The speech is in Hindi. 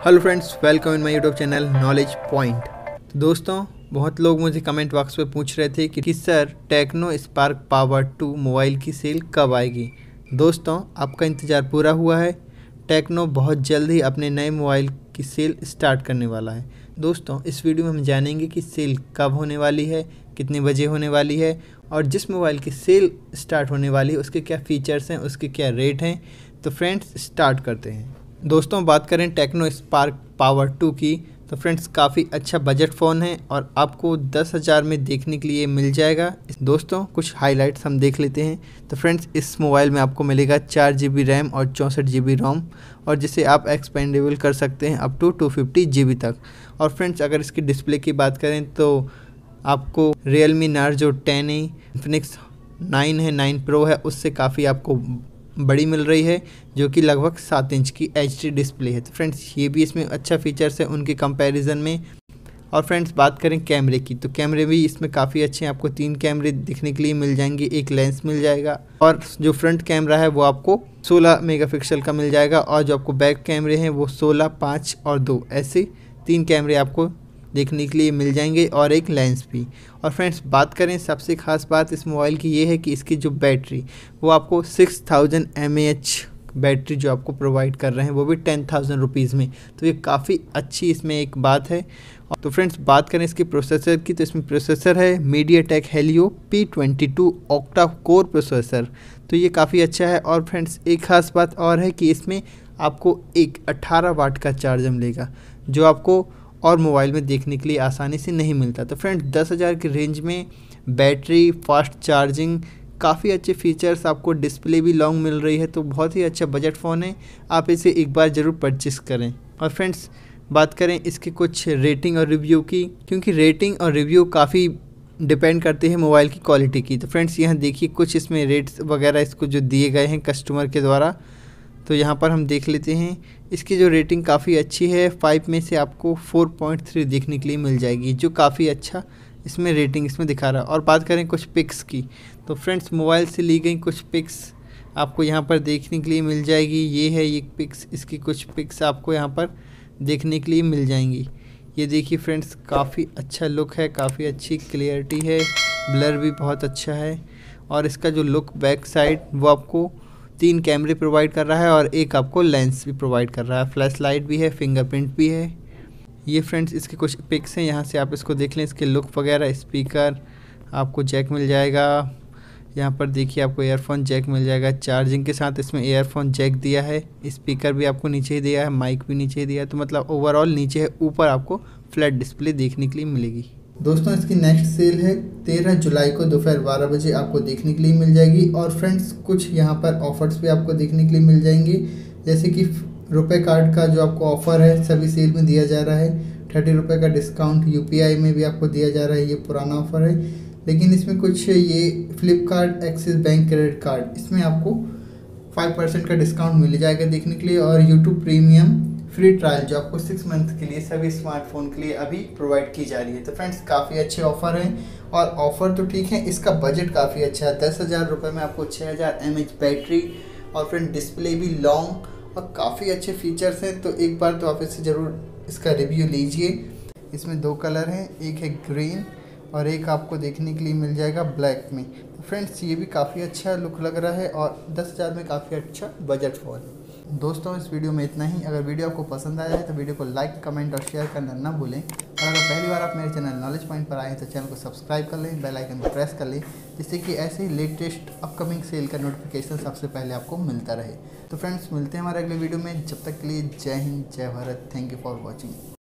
Hello friends, welcome in my YouTube channel knowledge point. तो दोस्तों, बहुत लोग मुझे कमेंट बॉक्स पे पूछ रहे थे कि sir Tecno Spark Power 2 mobile की सेल कब आएगी। दोस्तों, आपका इंतज़ार पूरा हुआ है। टेक्नो बहुत जल्द ही अपने नए मोबाइल की सेल स्टार्ट करने वाला है। दोस्तों, इस वीडियो में हम जानेंगे कि सेल कब होने वाली है, कितने बजे होने वाली है और जिस मोबाइल की सेल स्टार्ट होने वाली है उसके क्या फ़ीचर्स हैं, उसके क्या रेट हैं। तो फ्रेंड्स, स्टार्ट करते हैं। दोस्तों, बात करें टेक्नो स्पार्क पावर 2 की, तो फ्रेंड्स काफ़ी अच्छा बजट फ़ोन है और आपको 10,000 में देखने के लिए मिल जाएगा। दोस्तों, कुछ हाइलाइट्स हम देख लेते हैं। तो फ्रेंड्स, इस मोबाइल में आपको मिलेगा 4 GB रैम और 64 GB रोम, और जिसे आप एक्सपेंडेबल कर सकते हैं अप टू 250 GB तक। और फ्रेंड्स, अगर इसकी डिस्प्ले की बात करें तो आपको Realme Narzo 10A, इन्फिनिक्स 9 है, 9 Pro है, उससे काफ़ी आपको बड़ी मिल रही है, जो कि लगभग 7 इंच की HD डिस्प्ले है। तो फ्रेंड्स, ये भी इसमें अच्छा फीचर्स है उनके कंपैरिजन में। और फ्रेंड्स, बात करें कैमरे की, तो कैमरे भी इसमें काफ़ी अच्छे हैं। आपको 3 कैमरे दिखने के लिए मिल जाएंगे, एक लेंस मिल जाएगा, और जो फ्रंट कैमरा है वो आपको 16 मेगापिक्सल का मिल जाएगा, और जो आपको बैक कैमरे हैं वो 16, 5 और 2, ऐसे 3 कैमरे आपको देखने के लिए मिल जाएंगे, और एक लेंस भी। और फ्रेंड्स, बात करें सबसे ख़ास बात इस मोबाइल की ये है कि इसकी जो बैटरी वो आपको 6000 mAh बैटरी जो आपको प्रोवाइड कर रहे हैं, वो भी 10,000 रुपीज़ में। तो ये काफ़ी अच्छी इसमें एक बात है। तो फ्रेंड्स, बात करें इसके प्रोसेसर की, तो इसमें प्रोसेसर है MediaTek Helio P22 octa core processor. तो ये काफ़ी अच्छा है। और फ्रेंड्स, एक ख़ास बात और है कि इसमें आपको एक 18 वाट का चार्जर मिलेगा, जो आपको और मोबाइल में देखने के लिए आसानी से नहीं मिलता। तो फ्रेंड्स, 10,000 की रेंज में बैटरी, फास्ट चार्जिंग, काफ़ी अच्छे फीचर्स, आपको डिस्प्ले भी लॉन्ग मिल रही है। तो बहुत ही अच्छा बजट फ़ोन है, आप इसे एक बार ज़रूर परचेस करें। और फ्रेंड्स, बात करें इसके कुछ रेटिंग और रिव्यू की, क्योंकि रेटिंग और रिव्यू काफ़ी डिपेंड करते हैं मोबाइल की क्वालिटी की। तो फ्रेंड्स, यहाँ देखिए कुछ इसमें रेट्स वगैरह इसको जो दिए गए हैं कस्टमर के द्वारा, तो यहाँ पर हम देख लेते हैं। इसकी जो रेटिंग काफ़ी अच्छी है, 5 में से आपको 4.3 देखने के लिए मिल जाएगी, जो काफ़ी अच्छा इसमें रेटिंग इसमें दिखा रहा है। और बात करें कुछ पिक्स की, तो फ्रेंड्स, मोबाइल से ली गई कुछ पिक्स आपको यहाँ पर देखने के लिए मिल जाएगी। ये है ये पिक्स, इसकी कुछ पिक्स आपको यहाँ पर देखने के लिए मिल जाएंगी। ये देखिए फ्रेंड्स, काफ़ी अच्छा लुक है, काफ़ी अच्छी क्लियरिटी है, ब्लर भी बहुत अच्छा है। और इसका जो लुक बैक साइड वो आपको 3 कैमरे प्रोवाइड कर रहा है और एक आपको लेंस भी प्रोवाइड कर रहा है, फ्लैश लाइट भी है, फिंगरप्रिंट भी है। ये फ्रेंड्स इसके कुछ पिक्स हैं, यहाँ से आप इसको देख लें, इसके लुक वगैरह। स्पीकर आपको जैक मिल जाएगा, यहाँ पर देखिए आपको ईयरफोन जैक मिल जाएगा चार्जिंग के साथ, इसमें ईयरफोन जैक दिया है। स्पीकर भी आपको नीचे ही दिया है, माइक भी नीचे ही दिया है। तो मतलब ओवरऑल नीचे है, ऊपर आपको फ्लैट डिस्प्ले देखने के लिए मिलेगी। दोस्तों, इसकी नेक्स्ट सेल है 13 जुलाई को दोपहर 12 बजे आपको देखने के लिए मिल जाएगी। और फ्रेंड्स, कुछ यहाँ पर ऑफर्स भी आपको देखने के लिए मिल जाएंगे, जैसे कि रुपए कार्ड का जो आपको ऑफ़र है सभी सेल में दिया जा रहा है। 30 रुपये का डिस्काउंट UPI में भी आपको दिया जा रहा है, ये पुराना ऑफ़र है। लेकिन इसमें कुछ ये Flipkart, Axis bank credit card, इसमें आपको 5% का डिस्काउंट मिल जाएगा देखने के लिए। और YouTube प्रीमियम फ्री ट्रायल जो आपको 6 मंथ के लिए सभी स्मार्टफोन के लिए अभी प्रोवाइड की जा रही है। तो फ्रेंड्स, काफ़ी अच्छे ऑफ़र हैं। और ऑफ़र तो ठीक है, इसका बजट काफ़ी अच्छा है। 10,000 रुपये में आपको 6000 mAh बैटरी, और फ्रेंड डिस्प्ले भी लॉन्ग, और काफ़ी अच्छे फीचर्स हैं। तो एक बार तो आप इससे ज़रूर इसका रिव्यू लीजिए। इसमें 2 कलर हैं, एक है ग्रीन और एक आपको देखने के लिए मिल जाएगा ब्लैक में। तो फ्रेंड्स, ये भी काफ़ी अच्छा लुक लग रहा है और 10,000 में काफ़ी अच्छा बजट फ़ोन है। दोस्तों, इस वीडियो में इतना ही। अगर वीडियो आपको पसंद आया है तो वीडियो को लाइक, कमेंट और शेयर करना ना भूलें। और अगर पहली बार आप मेरे चैनल नॉलेज पॉइंट पर आए हैं तो चैनल को सब्सक्राइब कर लें, बेल आइकन को प्रेस कर लें, जिससे कि ऐसे ही लेटेस्ट अपकमिंग सेल का नोटिफिकेशन सबसे पहले आपको मिलता रहे। तो फ्रेंड्स, मिलते हैं हमारे अगले वीडियो में। जब तक के लिए जय हिंद, जय Bharat. Thank you for watching.